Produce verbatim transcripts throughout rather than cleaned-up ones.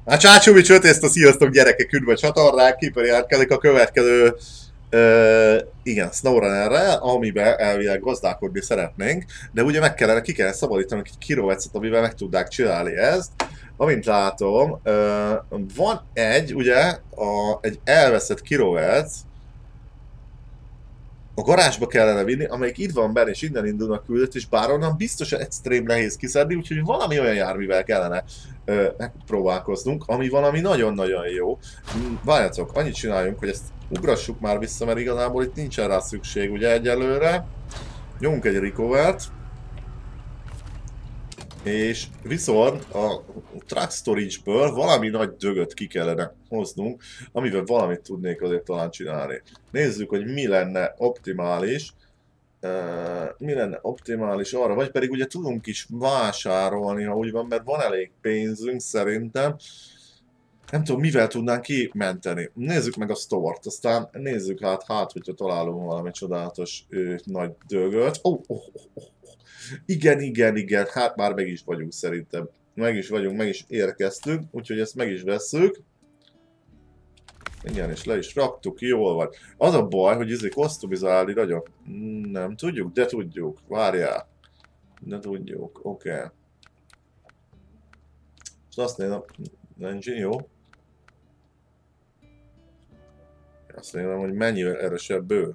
A Csácsúmi csőtészta, sziasztok gyerekek, üdv a csatornán, Keeper jelentkezik a következő, uh, igen, SnowRunnerre, amiben elvileg gazdálkodni szeretnénk, de ugye meg kellene, ki kellene szabadítanunk egy kilovetszet, amivel meg tudnák csinálni ezt. Amint látom, uh, van egy, ugye, a, egy elveszett kilovetsz, a garázsba kellene vinni, amelyik itt van benne, és innen indulnak küldetés, bár onnan biztosan extrém nehéz kiszedni, úgyhogy valami olyan járművel kellene ö, megpróbálkoznunk, ami valami nagyon-nagyon jó. Várjátok, annyit csináljunk, hogy ezt ugrassuk már vissza, mert igazából itt nincsen rá szükség ugye egyelőre. Nyomunk egy recovert, és viszont a truck storage-ből valami nagy dögöt ki kellene hoznunk, amivel valamit tudnék azért talán csinálni. Nézzük, hogy mi lenne optimális. Uh, mi lenne optimális arra, vagy pedig ugye tudunk is vásárolni, ha úgy van, mert van elég pénzünk szerintem. Nem tudom, mivel tudnánk kimenteni. Nézzük meg a store-t, aztán nézzük hát, hát hogyha találunk valami csodálatos ő, nagy dögöt. Oh, oh, oh, oh. Igen, igen, igen, hát már meg is vagyunk szerintem. Meg is vagyunk, meg is érkeztünk, úgyhogy ezt meg is vesszük. Igen, és le is raktuk, jól van. Az a baj, hogy ezért kosztumizálni nagyon nem tudjuk, de tudjuk. Várjál. De tudjuk, oké. Okay. És azt nézem, engine jó. Azt nézem, hogy mennyi erősebb ő.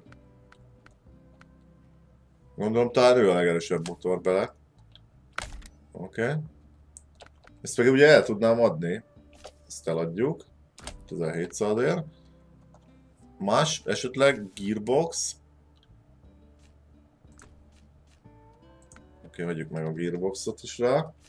Gondolom, talán ő a legerősebb motor bele. Oké. Okay. Ezt meg ugye el tudnám adni. Ezt eladjuk. ezerhétszázért. Más, esetleg gearbox. Oké, okay, vegyük meg a gearboxot is rá. Oké.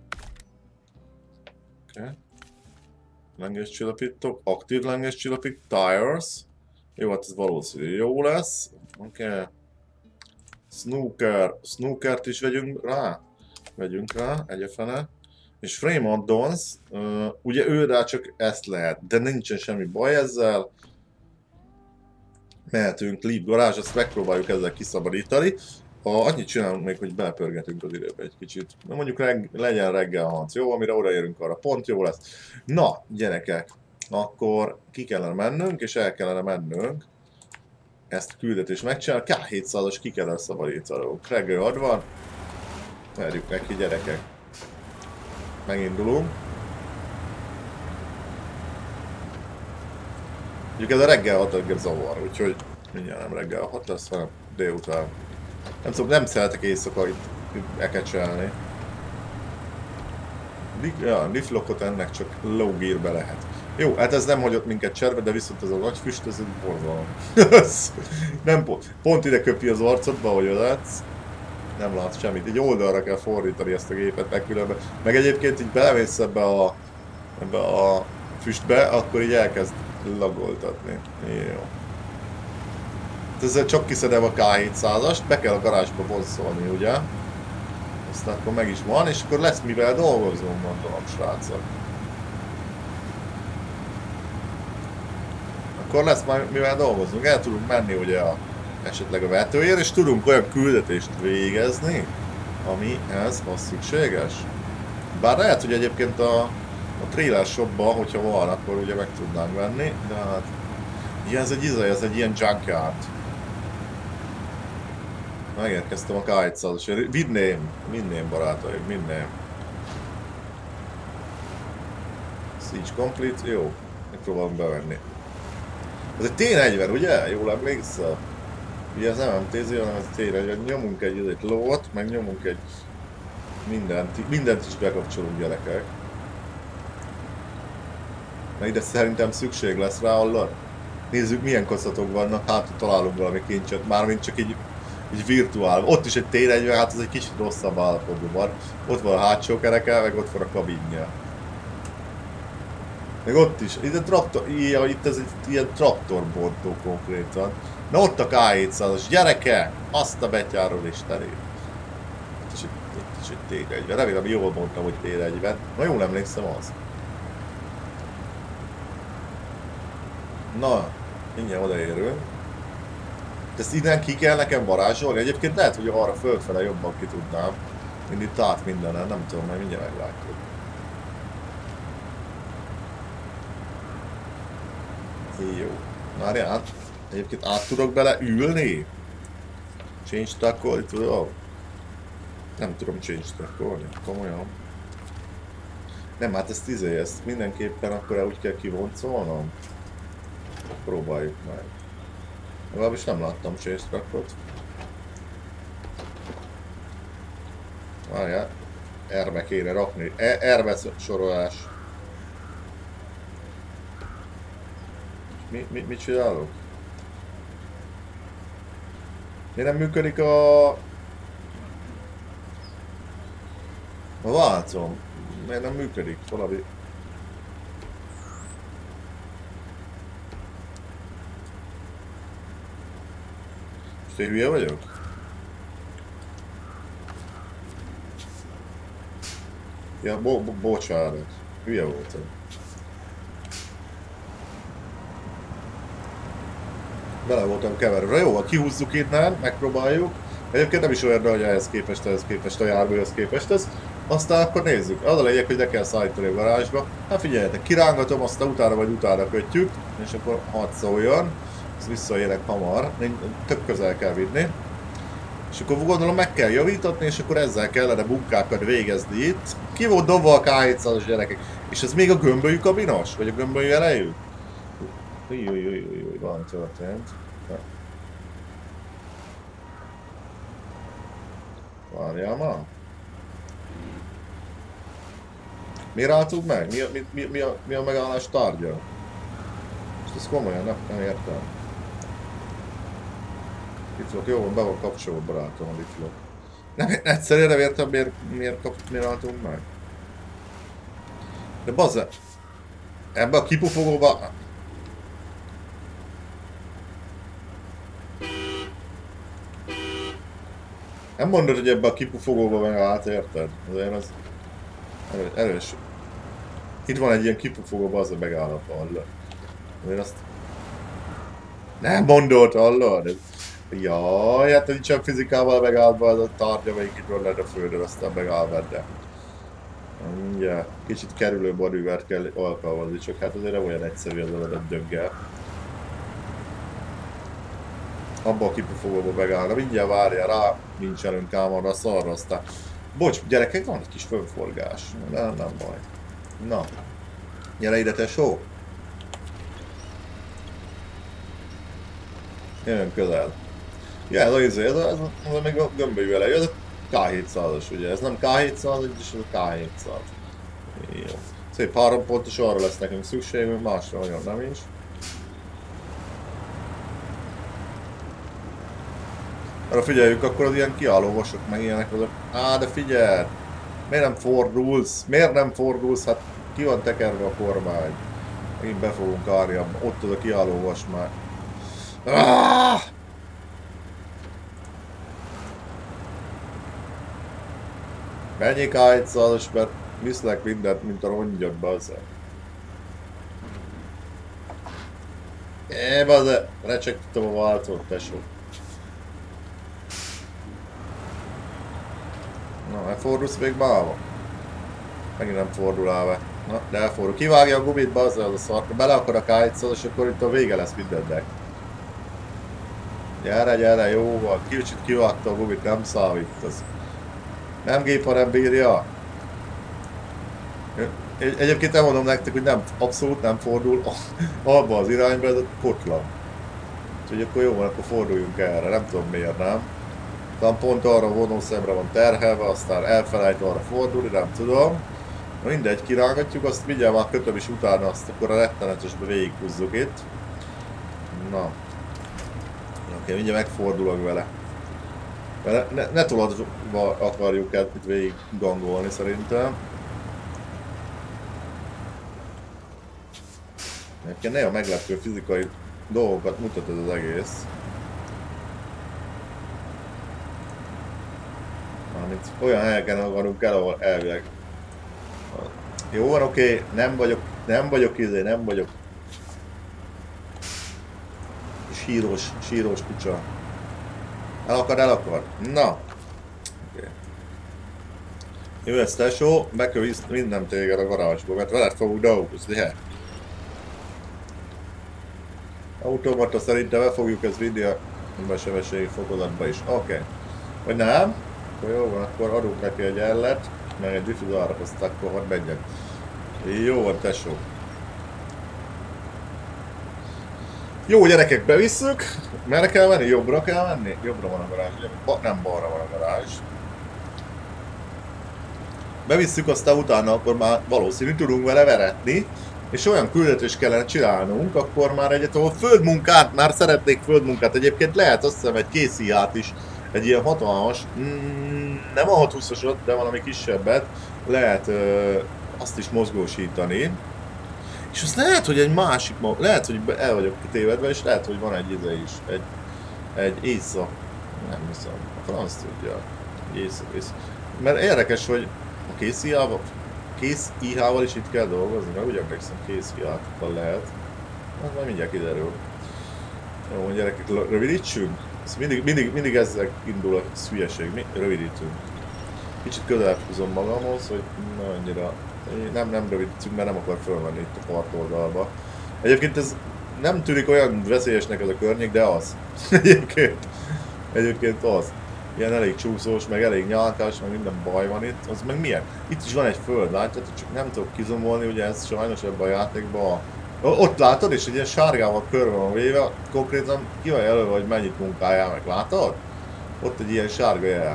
Okay. Lengéscsillapítók, aktív lengéscsillapítók, tires. Jó, hát ez valószínű jó lesz. Oké. Okay. Snooker, snookert is vegyünk rá. Vegyünk rá, egyefene. És frame addons, uh, ugye ő rá csak ezt lehet, de nincsen semmi baj ezzel. Mehetünk Leap garázs, azt megpróbáljuk ezzel kiszabadítani. A, annyit csinálunk még, hogy belepörgetünk az időbe egy kicsit. Na mondjuk reg, legyen reggel harc, jó? Amire odaérünk, arra pont jó lesz. Na, gyerekek, akkor ki kellene mennünk, és el kellene mennünk. Ezt a küldetést megcsinálni, K hétszázas ki kellene szabadítanunk. Reggel hat van. Merjük neki, gyerekek. Megindulunk. Mondjuk ez a reggel hat engem zavar, úgyhogy mindjárt nem reggel hat lesz, hanem délután. Nem tudom, nem szeretek éjszaka itt ekecselni. Ja, liftlockot ennek csak low gearbe lehet. Jó, hát ez nem hagyott minket cserbe, de viszont ez a nagy füst, ez egy borzalom. Nem pont, pont ide köpi az arcodba, ahogy látsz. Nem látsz semmit, egy oldalra kell fordítani ezt a gépet, meg különben. Meg egyébként így belemész ebbe a, ebbe a füstbe, akkor így elkezd lagoltatni. Jó. Ezzel csak kiszedem a K hétszázast, be kell a garázsba vonszolni, ugye? Aztán akkor meg is van, és akkor lesz mivel dolgozunk, gondolom, srácok. Akkor lesz majd mivel dolgozunk, el tudunk menni ugye a, esetleg a vetőért, és tudunk olyan küldetést végezni, ami ez az szükséges. Bár lehet, hogy egyébként a, a trailer shopba, hogyha van, akkor ugye meg tudnánk venni, de hát... Igen, ez egy izai, ez egy ilyen junkyard. Megérkeztem a K hétszázasért. Vinném, vinném barátaim, vinném. Siege complete, jó. Megpróbálom bevenni. Ez egy T negyven, ugye? Jól emlékszel? Ugye ez nem em té zé, hanem ez a T negyven. Nyomunk egy, egy lót, meg nyomunk egy... Mindent, mindent is bekapcsolunk, gyerekek. Na ide szerintem szükség lesz rá, hallod? Nézzük milyen kaszatok vannak, hát találunk valami kincset, mármint csak így, így virtuál. Ott is egy T negyven, hát ez egy kicsit rosszabb állapotban van. Ott van a hátsó kereke, meg ott van a kabinja. Meg ott is, itt a traktor, ilyen, itt ez egy ilyen traktorbontó konkrétan. Na ott a K hétszázas, gyereke! Azt a betyáról is terét. Ott is, ott is egy T negyven, remélem jól mondtam, hogy T negyven. Na jól emlékszem az. Na, mindjárt odaérünk. Ezt innen ki kell nekem varázsolni? Egyébként lehet, hogy arra fölfele jobban ki tudnám. Mind itt át mindenen, nem tudom, majd mindjárt meglátjuk. Jó. Várjál. Egyébként át tudok bele ülni? Change stackolni tudom? Nem tudom change stackolni, komolyan. Nem, hát ezt izé, ezt mindenképpen akkor úgy kell kivoncolnom. Próbáljuk meg. Legalábbis nem láttam change stackot. Várjál. R-be kéne rakni. R-be sorolás. Mi, mi, mit csinálok? Miért nem működik a... A válcom? Miért nem működik? Valami... Most én hülye vagyok? Ja, bo bo bocsánat. Hülye voltam. Bele voltam keverve. Jó, kihúzzuk innen, megpróbáljuk. Egyébként nem is olyan, hogy ehhez képest, ehhez képest, a járműhöz képest ez. Aztán akkor nézzük. Az a lényeg, hogy le kell szállítani a garázsba. Hát figyeljetek, kirángatom, aztán utána vagy utána kötjük, és akkor hadd szóljon. Ezt visszaérek hamar, tök közel kell vinni. És akkor gondolom meg kell javítatni, és akkor ezzel kellene munkákat végezni itt. Ki volt dobva a ká hétszázas gyerekek? És ez még a gömbölyű kabinos? Vagy a gömbölyű elejű? Ujjjjjjjjjjj, valami történt. Várjál már. Miért álltuk meg? Mi a, mi, mi, mi, a, mi a megállás tárgya? Most ezt komolyan nem, nem értem. Itt vagyok, jó van, be van kapcsolva, barátom, a itt vagyok. Nem, egyszerűen nem értem, miért, miért, kap, miért álltunk meg. De bazze, ebbe a kipufogóba... Nem mondod, hogy ebbe a kipufogóba megállt, érted? Azért az... Erős. erős. Itt van egy ilyen kipufogóba, az a megállap, hallod. Azért azt... Nem mondod, hallod? Jaj, hát hogy csak fizikával megállva az a tárgya, amelyik itt van a földön, aztán megáll benne. Ja, kicsit kerülő manővert kell alkalmazni, csak hát azért nem olyan egyszerű az a döggel. Abba a kipufogóba megállna, mindjárt várjál rá, nincsen ám arra a szarra, aztán... Bocs, gyerekek, van egy kis fönforgás. Nem, nem baj. Na. Gyere ide, tesó. Jön közel. Ja, ez a izé, ez, ez, ez, ez még a gömbölyű elejű, ez a ká hétszázas, ugye, ez nem ká hétszáz, és ez a ká hétszáz. Jó. Szép három pontos, arra lesz nekünk szükségünk, másra nagyon nem is. Arra figyeljük, akkor az ilyen kiálló vasok, meg ilyenek azok. Á, de figyelj! Miért nem fordulsz? Miért nem fordulsz? Hát ki van tekerve a kormány? Megint be fogunk állni, ott az a kiálló vas már. Ah! Mennyi ká hétszázas, mert viszlek mindent, mint a rongyot, bazze. É, bazze, recsegtettem a váltót, tesó. Na, elfordulsz még máva? Megint nem fordul áve. Na, de elfordul. Kivágja a gumit, bazze, az a szarka. Bele akar a ká hétszázas, akkor itt a vége lesz mindennek. Gyere, gyere, jó van. Kicsit kivágta a gumit, nem számít az. Nem gép, hanem bírja. Egy egyébként elmondom nektek, hogy nem, abszolút nem fordul abba az irányba, ez a kotla. Úgyhogy akkor jó van, akkor forduljunk erre. Nem tudom miért nem. Talán pont arra a vonószemre van terhelve, aztán elfelejt arra fordulni, nem tudom. Na mindegy, kirángatjuk, azt mindjárt már kötöm is utána, azt akkor a rettenetesbe végighúzzuk itt. Na. Oké, mindjárt megfordulok vele. Ne, ne, ne tolatva akarjuk el itt végig gangolni szerintem. Nekem nagyon meglepő fizikai dolgokat mutat ez az egész. Mármint olyan helyeken akarunk el, ahol elvileg... Jó van, oké, okay. nem vagyok, nem vagyok izé, nem vagyok... Sírós, sírós kutya. El akar, el akar. Na. Okay. Jó, ez tesó, be kell vinnem téged a garázsba, mert veled fogunk dolgozni, he? Automata szerintem be fogjuk ezt vinni a sebességi fokozatba is. Oké. Okay. Vagy nem? Akkor jó van, akkor adunk neki egy ellet, meg egy diffuzárat, azt akkor hadd menjen. Jó van, tesó. Jó gyerekek, bevisszük. Merre kell menni? Jobbra kell menni? Jobbra van a garázs, ugye? Ba nem, balra van a garázs. Bevisszük, aztán utána akkor már valószínű tudunk vele veretni. És olyan küldetést kellene csinálnunk, akkor már egyet, ahol földmunkát, már szeretnék földmunkát, egyébként lehet azt hiszem egy készíját is, egy ilyen hatalmas, mm, nem a hatszázhúszasot, de valami kisebbet, lehet ö, azt is mozgósítani. És azt lehet, hogy egy másik, lehet, hogy el vagyok kitévedve, és lehet, hogy van egy ide is, egy, egy észak, nem hiszem, a franc tudja, egy észak, észak. Mert érdekes, hogy a készíjával, kész i há-val is itt kell dolgozni, mert úgy emlékszem kész i há-val lehet. Hát majd mindjárt kiderül. Jó, gyerekek, rövidítsünk? Ez mindig, mindig, mindig ezzel indul a hülyeség, mi? Rövidítünk. Kicsit közelebb húzom magamhoz, hogy ne annyira... Nem, nem rövidítünk, mert nem akar fölmenni itt a partoldalba. Egyébként ez nem tűnik olyan veszélyesnek ez a környék, de az. Egyébként. Egyébként az. Ilyen elég csúszós, meg elég nyálkás, meg minden baj van itt. Az meg milyen? Itt is van egy föld, látjátok? Csak nem tudok kizomolni, ugye ez sajnos ebben a játékban. Ott látod, és egy ilyen sárgával körbe van véve, konkrétan ki van jelölve, hogy mennyit munkáljál meg, látod? Ott egy ilyen sárga jel.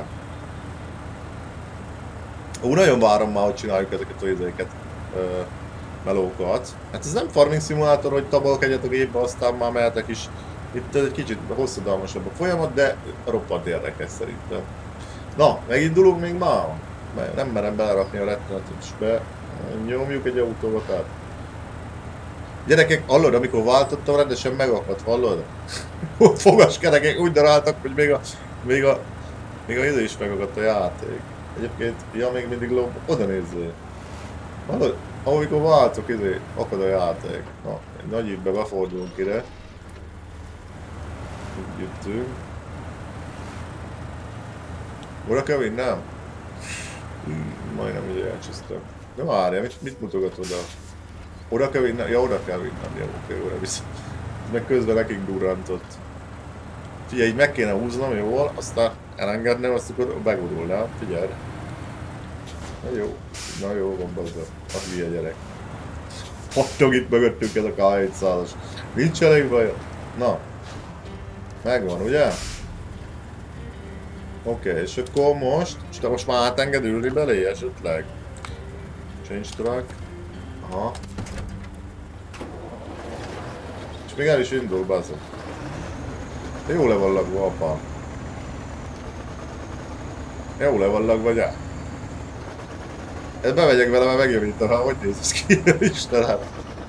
Ó, nagyon várom már, hogy csináljuk ezeket a izéket, melókat. Hát ez nem farming szimulátor, hogy tabalok egyet a gépbe, aztán már mehetek is. Itt egy kicsit hosszadalmasabb a folyamat, de roppant érdekes szerintem. Na, megindulunk még már? Nem merem belerakni a rettenetet is be. Nyomjuk egy autóba, tehát. Gyerekek, hallod, amikor váltottam, rendesen megakadt, hallod? Fogaskerekek úgy daráltak, hogy még a... még a... még a izé is megakadt a játék. Egyébként, ja, még mindig lob... oda nézzél. Hallod? Amikor váltok, izé, akad a játék. Na, egy nagy évbe befordulunk ide. Úgy jöttünk. Oda kell vinnem? Hmm, majdnem ugye elcsúsztam. De várjál, mit, mit mutogat oda? Oda kell vinnem? Ja, oda kell vinnem. Jó, oké, oda viszont. Meg közben nekik durrantott. Figyelj, így meg kéne húznom jól, aztán elengednem, azt akkor begurulnám. Figyelj. Na jó, na jó van bazza. A hülye gyerek. Hattog itt mögöttünk ez a ká hétszázas. Nincs elég baj. Na. Megvan, ugye? Oké, okay, és akkor most, és te most már átenged ülni belé esetleg? Change track. Aha. És még el is indul, bazza. Jó le van lagva, apa. Jó le van lagva, gyár. Ezt bemegyek vele, mert megjavítaná, hogy néz ez ki, Istenem.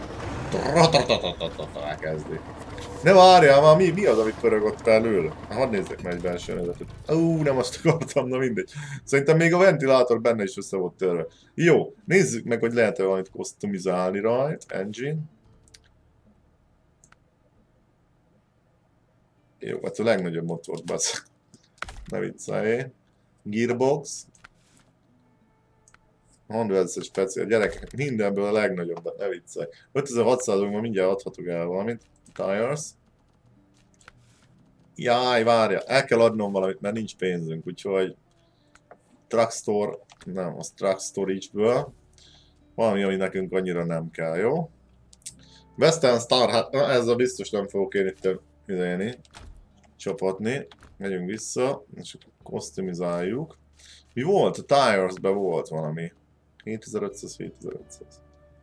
Elkezdi. Ne várjál már, mi, mi az, amit pörög ott felül? Hadd nézzek meg egy belső nézetet. Ú, nem azt akartam, na mindegy. Szerintem még a ventilátor benne is össze volt törve. Jó, nézzük meg, hogy lehet-e valamit customizálni rajta. Engine. Jó, hát a legnagyobb motort basz. Ne viccelj. Gearbox. Handvelces speciál, gyerekek, mindenből a legnagyobbat, ne viccelj. ötezer-hatszázon mindjárt adhatok el valamit. Tires. Jaj, várja, el kell adnom valamit, mert nincs pénzünk, úgyhogy... Truckstore, nem, az Truck Storage-ből. Valami, ami nekünk annyira nem kell, jó? Western Star, hát ezzel biztos nem fogok én itt idejeni. Csapatni. Megyünk vissza, és akkor customizáljuk. Mi volt? A Tires-ben volt valami. hétezer-ötszáz, hétezer-ötszáz.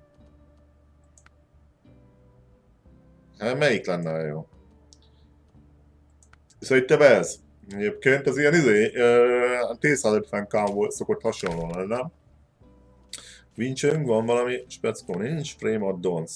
Hát melyik lenne jó? Szerintem ez. Egyébként ez ilyen izé, uh, T százötven ká-ból szokott hasonlóan lenni, nem? Vincsünk, van valami speckó, nincs, frame addons.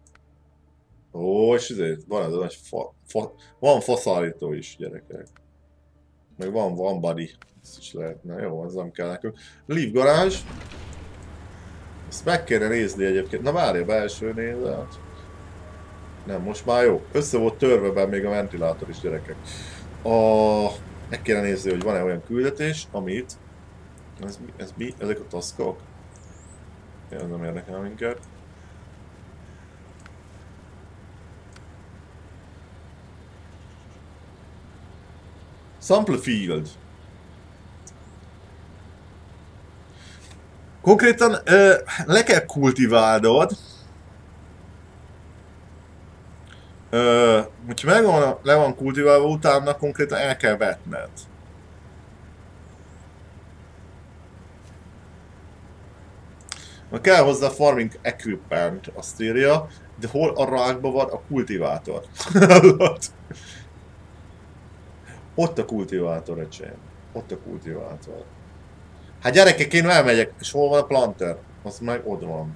Ó, és izé, van ez a nagy fa, fa, van faszállító is, gyerekek. Meg van, van body. Ezt is lehetne, jó, ez nem kell nekünk. Leave garázs. Ezt meg kéne nézni egyébként. Na várja, belső nézet. Nem, most már jó. Össze volt törve be még a ventilátor is, gyerekek. A... Meg kéne nézni, hogy van-e olyan küldetés, amit... Ez mi? Ez mi? Ezek a taskok? Ez nem érdekel minket. Sample field. Konkrétan ö, le kell kultiválnod. Ö, hogyha megvan, le van kultiválva, utána konkrétan el kell vetned. Na kell hozzá farming equipment, azt írja, de hol a rákban van a kultivátor? Ott a kultivátor, öcsém. Ott a kultivátor. Hát gyerekek, én elmegyek, és hol van a planter? Az meg ott van.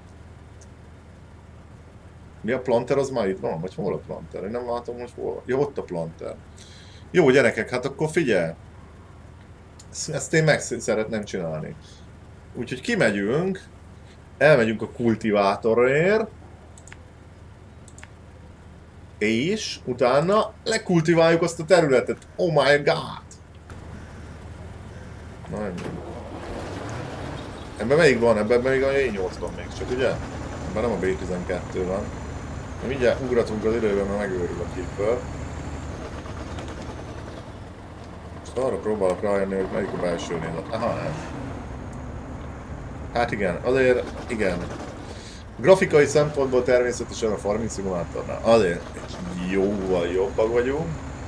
Mi a planter, az már itt van? Vagy hol a planter? Én nem látom most hol van. Ja, ott a planter. Jó gyerekek, hát akkor figyelj. Ezt, ezt én meg szeretném csinálni. Úgyhogy kimegyünk. Elmegyünk a kultivátorért. És utána lekultiváljuk azt a területet. Oh my god! Na, ebben melyik van? Ebben még a J nyolc van még csak, ugye? Ebben nem a B tizenkettő van. Mindjárt ugratunk az időben, mert megőrül a képből. Most arra próbálok rájönni, hogy melyik a belső nézet. Aha, nem. Hát igen, azért igen. Grafikai szempontból természetesen a farming szimulátornál. Azért jóval jobbak vagyunk.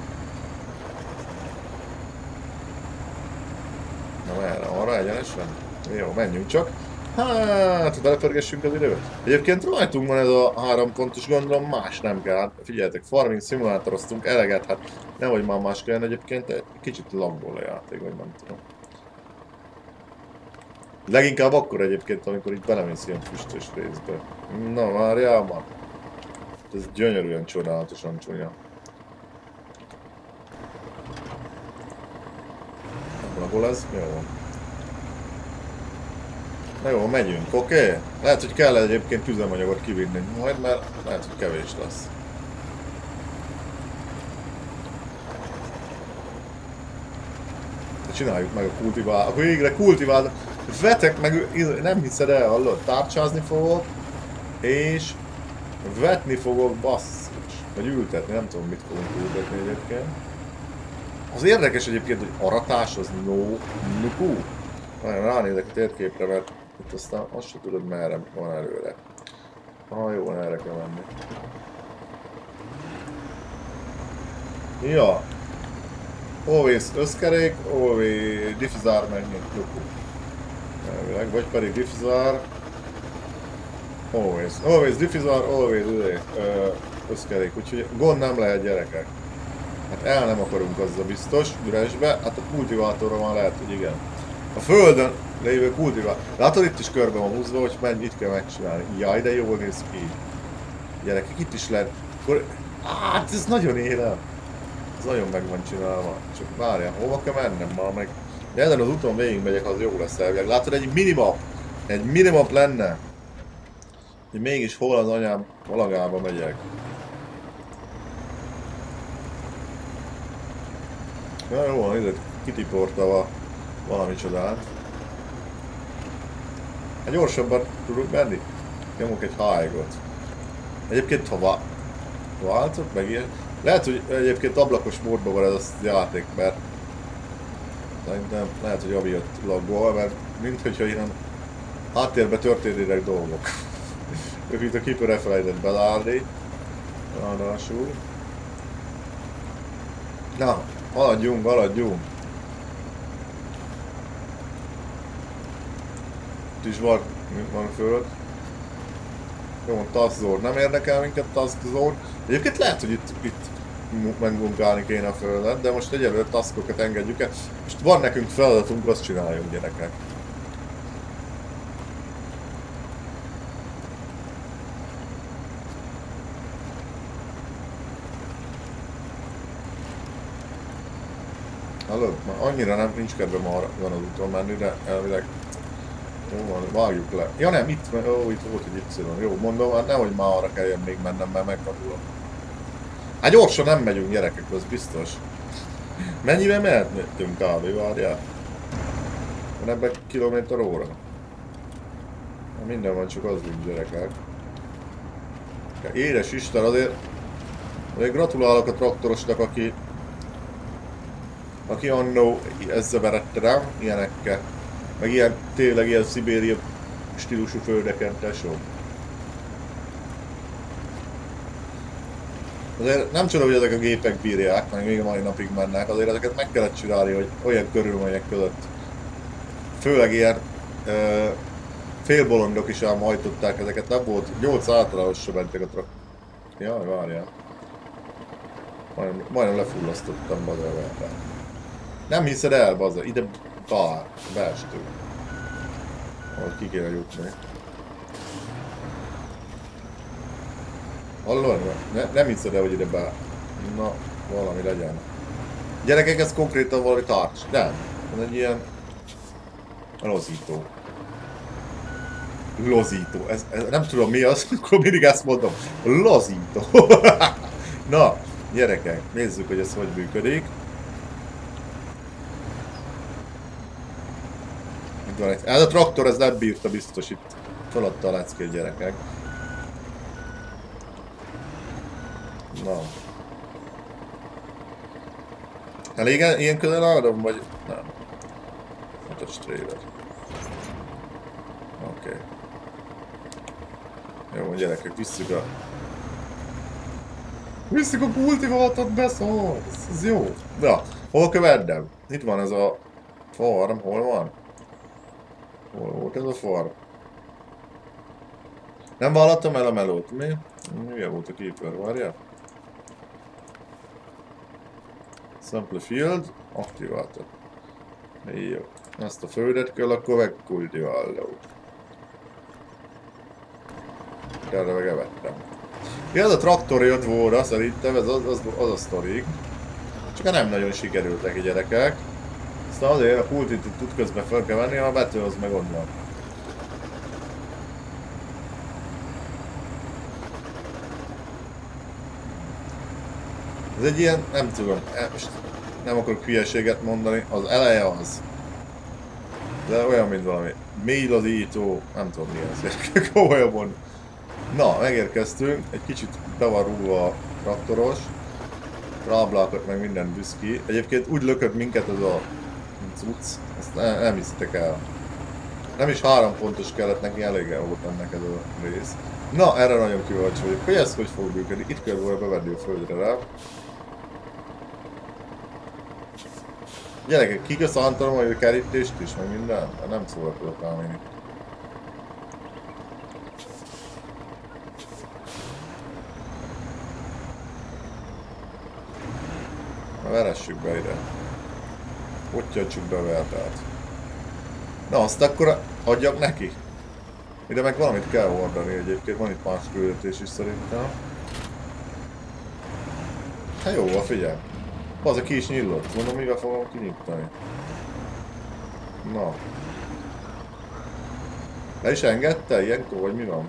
Na merre? Arra egyenesen? Jó, menjünk csak. Hát, belepörgessünk az időt. Egyébként rajtunk van ez a három pontos, gondolom más nem kell. Hát figyeljetek, farming szimulátoroztunk eleget, hát nehogy már más kellene, egyébként egy kicsit laggol a játék, vagy nem tudom. Leginkább akkor egyébként, amikor itt belemész ilyen füstös részbe. Na, várjál már. Ez gyönyörűen, csodálatosan csúnya. Hol ez? Jó van. Na jó, megyünk, oké? Okay? Lehet, hogy kell egyébként üzemanyagot kivinni majd, mert lehet, hogy kevés lesz. De csináljuk meg a kultivál... Végre kultivál... Vetek meg... Nem hiszed el, hallod? Tárcsázni fogok. És... vetni fogok, basszus. Vagy ültetni, nem tudom mit fogunk ültetni egyébként. Az érdekes egyébként, hogy aratás az no... nukú. Nagyon ránézek a térképre, mert itt aztán azt se tudod merre van előre. Ah, jó, erre kell menni. Ja. Always összkerék, always diffuzár meg mint nukú. Elvileg, vagy pedig diffuzár. Always. Always diffuzár, always összkerék, úgyhogy gond nem lehet, gyerekek. Hát el nem akarunk azzal biztos, üresbe, hát a kultivátorra van lehet, hogy igen. A földön lévő kultivátor. Látod, itt is körbe van húzva, hogy mennyit kell megcsinálni. Jaj, de jól néz ki. Gyerekek, itt is lehet. Akkor... Hát ez nagyon élem. Ez nagyon meg van csinálva. Csak várjál, hova kell mennem már meg. De ezen az úton végig megyek, az jó lesz elvileg. Látod, egy minimap. Egy minimap lenne. Hogy mégis hol az anyám valagába megyek. Ja, jó van, itt kitiportava valami csodát. Hát gyorsabban tudunk menni. Nyomok egy hájgot. Egyébként ha váltok meg ilyen... Lehet, hogy egyébként ablakos módban van ez a játék, mert... Szerintem lehet, hogy amiatt laggol, mert minthogyha ilyen háttérben történnének dolgok. Ők itt a Keeper elfelejtett belállni. Ráadásul. Na, haladjunk, haladjunk. Itt is van, van föld. Jó, Task Zone. Nem érdekel minket Task Zone. Egyébként lehet, hogy itt, itt megmunkálni kéne a földet, de most egyelőre taskokat engedjük el. Most van nekünk feladatunk, azt csináljunk, gyerekek. Hallod? Már annyira nem, nincs kedvem arra van az úton menni, de elvileg jó van, vágjuk le. Ja nem, itt, ó, itt volt egy Y. Jó, mondom, hát nehogy már arra kelljen még mennem, mert megkapulok. Hát gyorsan nem megyünk, gyerekek, az biztos. Mennyivel mehetünk kb. Várjál? Van ebben kilométer óra? Minden van, csak az nincs, gyerekek. Édes Isten, azért... Azért gratulálok a traktorosnak, aki... aki annó ezzel verette rám, ilyenekkel. Meg ilyen, tényleg ilyen szibéria stílusú földeken, tesó. Azért nem csoda, hogy ezek a gépek bírják, meg még a mai napig mennek, azért ezeket meg kellett csinálni, hogy olyan körülmények között. Főleg ilyen ö, félbolondok is ám hajtották ezeket, nem volt, nyolc általános sem mentek a trak. Jaj, várjál. Majdnem, majdnem lefullasztottam bazervel. Nem hiszed el, bazer, ide bár, beestünk. Ahogy ki kéne jutni. Hallod? Ne, nem hiszed el, hogy ide be. Na, valami legyen. Gyerekek, ez konkrétan valami tarts. Nem. Ez egy ilyen... Lozító. Lozító. Ez, ez, nem tudom mi az, akkor mindig ezt mondom. Lozító. Na, gyerekek, nézzük, hogy ez hogy működik. Ez a traktor, ez nem bírta biztos itt. Feladta a leckét, gyerekek. Na. Elég ilyen közel áradom, vagy nem? Hát a stréver. Oké. Okay. Jó, gyerekek, visszük a... Visszük a kultiváltat, beszól! Ez, ez jó. Na, hol követnem? Itt van ez a farm, hol van? Hol volt ez a farm? Nem vállaltam el a melót, mi? Milyen volt a keeper, várjál? Sample field, aktiváltat. Jó. Ezt a földet kell akkor megkultiválni. Erre meg evettem. Ja, ez a traktor jött volna, szerintem ez az, az, az a sztorik. Csak nem nagyon sikerült neki, gyerekek. Aztán azért a kultit tud közben fel kell venni, ha a betű az meg onnan. Ez egy ilyen, nem tudom, most nem akarok hülyeséget mondani, az eleje az. De olyan, mint valami mélyladító, nem tudom mi ez, komolyabban. Na, megérkeztünk, egy kicsit be van rúgva a traktoros. Ráblákat meg minden büszki. Egyébként úgy lökött minket ez a cucc, ezt ne, nem hiszitek el. Nem is három pontos kellett neki, elég volt ennek ez a rész. Na, erre nagyon kíváncsi vagyok, hogy ez hogy fog működni. Itt kell volna bevenni a földre rá. Gyerekek, kiköszöntöm, hogy a kerítést is, meg minden? Nem szórakozok ám én itt. Na, veressük be ide. Ott jöjtsük be a vertát. Na, azt akkor adjak neki. Ide meg valamit kell hordani egyébként, van itt más küldetés is szerintem. Hát jó, figyelj. Az a ki is nyílott, mondom, mivel fogom kinyitani. Na. Le is engedte ilyenkor, vagy mi van?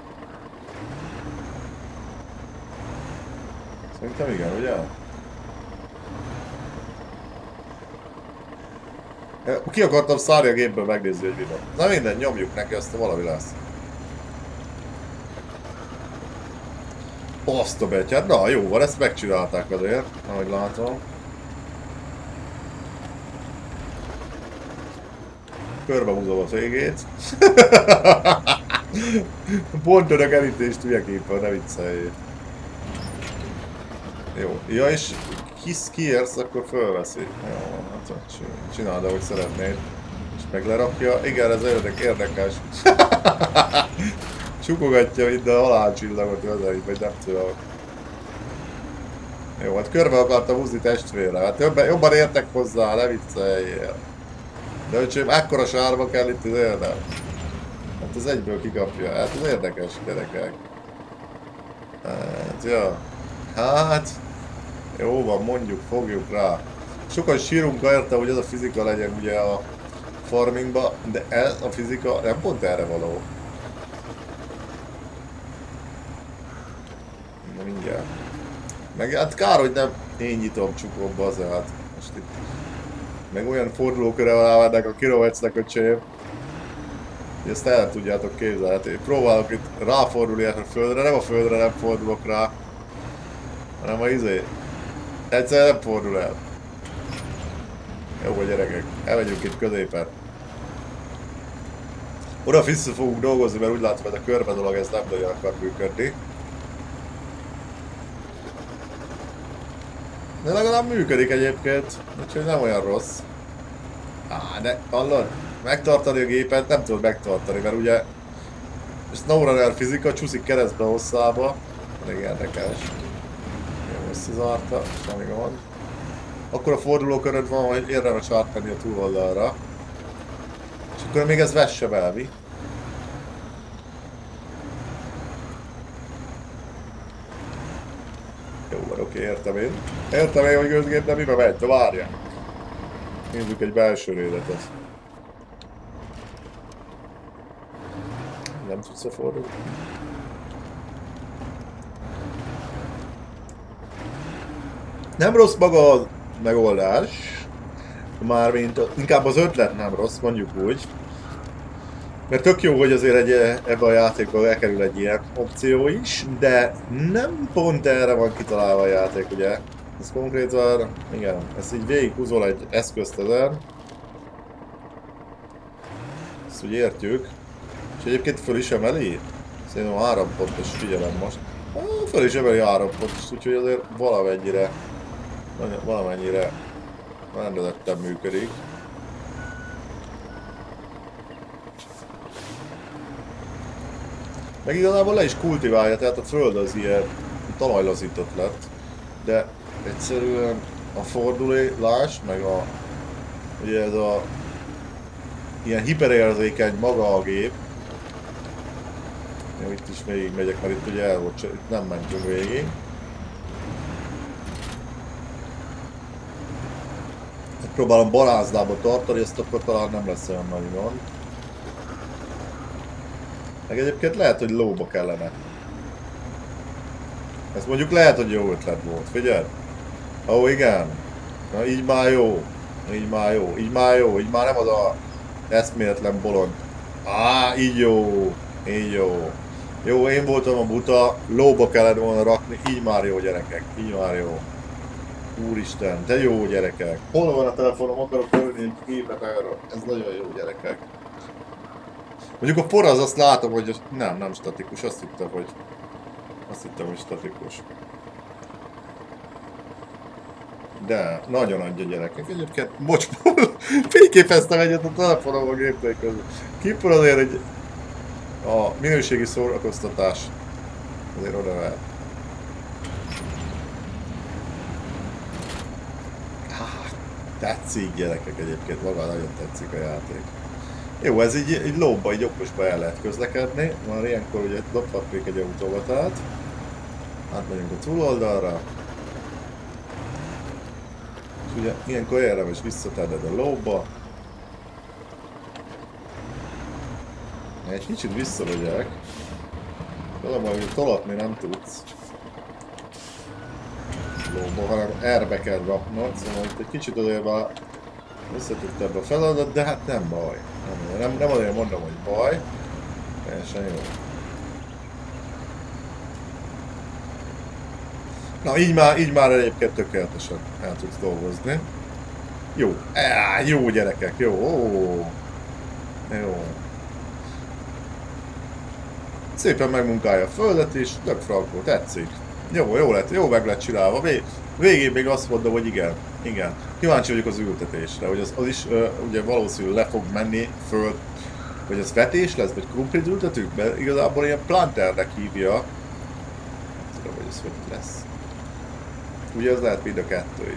Szerintem igen, ugye? Ki akartam szárni a gépből megnézni, hogy mi van. Na minden, nyomjuk neki, aztán valami lesz. Azt a betyát, na jó van, ezt megcsinálták azért, ahogy látom. Körbehúzom a végét. Bontod a kerítést hülyeképpen, ne vicceljél. Jó, ja és hisz kiérsz, akkor fölveszi. Jó, hát csináld, ahogy szeretnéd. És meg lerakja. Igen, ez érdekes. Csukogatja minden halálcsillagot vezeit, vagy nem tudom. Jó, hát körbe akartam húzni testvére. Hát jobban, jobban értek hozzá, ne vicceljél. De öcsém, ekkora sárba kell itt az érdem. Hát ez egyből kikapja. Hát ez érdekes, gyerekek. Hát, ja. Hát... Jó van, mondjuk, fogjuk rá. Sokan sírunk érte, hogy ez a fizika legyen ugye a farmingba, de ez a fizika nem pont erre való. Na mindjárt. Meg hát kár, hogy nem én nyitom csukomba az hát. Most itt. Meg olyan fordulóköre rávennek a kirovecnek a csém. Ezt el tudjátok képzelni. Hát én próbálok itt ráfordulni a földre, nem a földre nem fordulok rá. Hanem a izé. Egyszerűen nem fordul el. Jó, a gyerekek, elmegyünk itt középen. Oda vissza fogunk dolgozni, mert úgy látom, hogy a körbe dolog ez nem nagyon akar működni. De legalább működik egyébként, úgyhogy nem olyan rossz. Á, de hallod? Megtartani a gépet nem tudod megtartani, mert ugye SnowRunner fizika csúszik keresztbe hosszába. Elég érdekes. Jó, összezárta, semmi gond. Akkor a fordulóköröd van, hogy érdemes átmenni a túloldalra. És akkor még ez vesse belvi. Jó van, oké, értem én. Értem én, hogy közgép, de mibe megy? De várjál. Nézzük egy belső rédetet. Nem tudsz fordulni. Nem rossz maga a megoldás. Mármint inkább az ötlet nem rossz, mondjuk úgy. Mert tök jó, hogy azért egy, ebbe a játékban elkerül egy ilyen opció is, de nem pont erre van kitalálva a játék, ugye? Ez konkrétan, igen, ezt így végighúzol egy eszközt ezen. Ezt úgy értjük. És egyébként föl is emeli? Szerintem három pontos figyelem most. Föl is emeli három pontos, úgyhogy azért valamennyire, valamennyire rendezetten működik. Meg igazából le is kultiválja, tehát a föld az ilyen talajlazított lett. De egyszerűen a fordulás, meg a... ugye ez a... ilyen hiperérzékeny maga a gép. Én itt is végig megyek, mert itt ugye el volt, itt nem mentünk végig. Próbálom barázdába tartani, ezt akkor talán nem lesz olyan nagy gond. Meg egyébként lehet, hogy lóba kellene. Ez mondjuk lehet, hogy jó ötlet volt, figyeld? Ó, igen. Na így már jó. Így már jó. Így már jó. Így már nem az a eszméletlen bolond. Á, így jó. Így jó. Jó, én voltam a buta, lóba kellene volna rakni, így már jó gyerekek. Így már jó. Úristen, de jó gyerekek. Hol van a telefonom? Akarok ölni egy képet erről. Ez nagyon jó gyerekek. Mondjuk a por az, azt látom, hogy nem, nem statikus, azt hittem, hogy azt hittem, hogy statikus. De nagyon adja gyerekek. Egyébként, bocs, fényképeztem egyet a telefonom a gépnek közül. Kipur azért egy a minőségi szórakoztatás azért oda ver. Tetszik gyerekek egyébként, maga nagyon tetszik a játék. Jó, ez így, így lóba, így okosba el lehet közlekedni. Már ilyenkor ugye dobhatnék egy automatát. Átmegyünk a túloldalra. És ugye ilyenkor érdemes visszatenned a lóba. Egy kicsit visszamegyek. Tudom, hogy tolatni nem tudsz lóba, hanem erbe kell raknod, szóval itt egy kicsit azért már összetettebb a feladat, de hát nem baj. Nem, nem, nem azért mondom, hogy baj. Teljesen jó. Na így már, így már egyébként tökéletesen el tudsz dolgozni. Jó. Á, jó gyerekek, jó. Ó. Jó. Szépen megmunkálja a földet is, tök frankó, tetszik. Jó, jó lett, jó meg lett csinálva. Vég, végén még azt mondom, hogy igen, igen. Kíváncsi vagyok az ültetésre, hogy az, az is uh, ugye valószínűleg le fog menni föl, hogy az vetés lesz, vagy krumplit ültetünk, mert igazából ilyen planternek hívja. Nem tudom, hogy ez hogy lesz. Ugye az lehet mind a kettő is.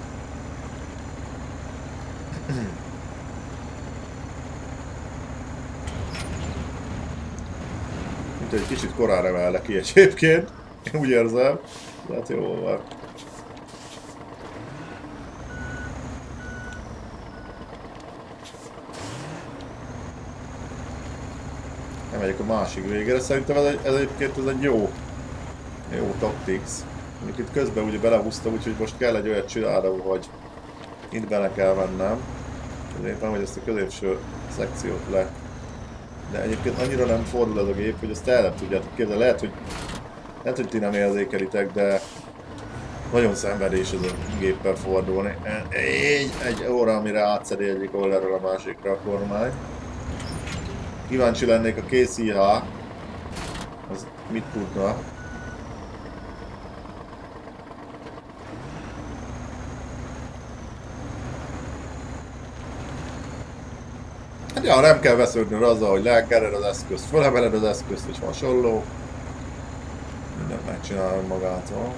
Mint egy kicsit korán emelnek ki egyébként. Én úgy érzem. Hát jól van. Nem megyek a másik végére. Szerintem ez, egy, ez egyébként ez egy jó, jó tactics. Mondjuk itt közben ugye belehúztam, úgyhogy most kell egy olyat csinálnom, hogy itt bele kell vennem. Ezért nem, hogy ezt a középső szekciót le. De egyébként annyira nem fordul ez a gép, hogy azt el nem tudjátok képzelni. Lehet, hogy, lehet, hogy ti nem érzékelitek, de Nagyon szenvedés ez a géppel fordulni. Egy, egy óra, amire átszedi egyik oldalról a másikra a kormány. Kíváncsi lennék a ká cé há, az mit tudna. Hát ja, nem kell vesződnöd azzal, hogy lekered az eszközt, fölemeled az eszközt és hasonló. Mindent megcsinálom magától.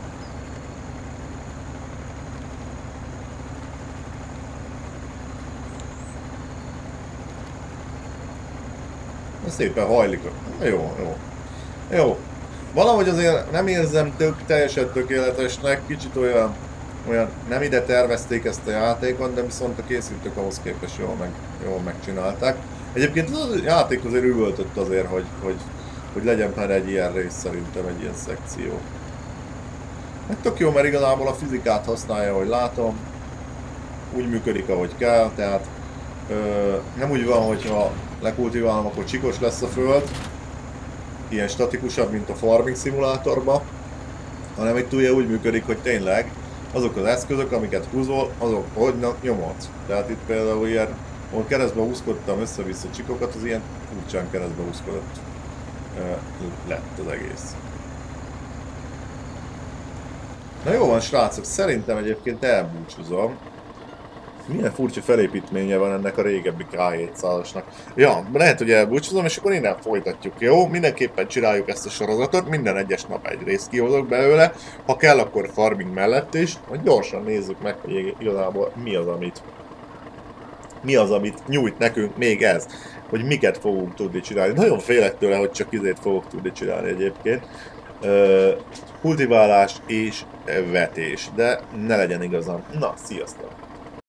Szépen hajlik. Jó, jó. Jó. Valahogy azért nem érzem tök, teljesen tökéletesnek, kicsit olyan, olyan nem ide tervezték ezt a játékot, de viszont a készítők ahhoz képest jól, meg, jól megcsinálták. Egyébként az a játék azért üvöltött azért, hogy, hogy, hogy legyen már egy ilyen rész, szerintem egy ilyen szekció. Meg tök jó, mert igazából a fizikát használja, ahogy látom. Úgy működik, ahogy kell, tehát ö, nem úgy van, hogyha lekultiválom, akkor csikos lesz a föld. Ilyen statikusabb, mint a farming szimulátorban, hanem itt ugye úgy működik, hogy tényleg azok az eszközök, amiket húzol, azok hogy nyomodsz. Tehát itt például ilyen, ahol keresztbe húzkodtam össze-vissza csikokat, az ilyen furcsán keresztbe húzkodott lett az egész. Na jó van, srácok, szerintem egyébként elbúcsúzom. Milyen furcsa felépítménye van ennek a régebbi ká hétszázasnak. Ja, lehet, hogy elbúcsúzom, és akkor innen folytatjuk, jó? Mindenképpen csináljuk ezt a sorozatot, minden egyes nap egy részt kihozok belőle. Ha kell, akkor farming mellett is. Hogy gyorsan nézzük meg, hogy igazából mi az, amit mi az, amit nyújt nekünk még ez. Hogy miket fogunk tudni csinálni. Nagyon félek tőle, hogy csak izét fogok tudni csinálni egyébként. Uh, kultiválás és vetés, de ne legyen igazam. Na, sziasztok!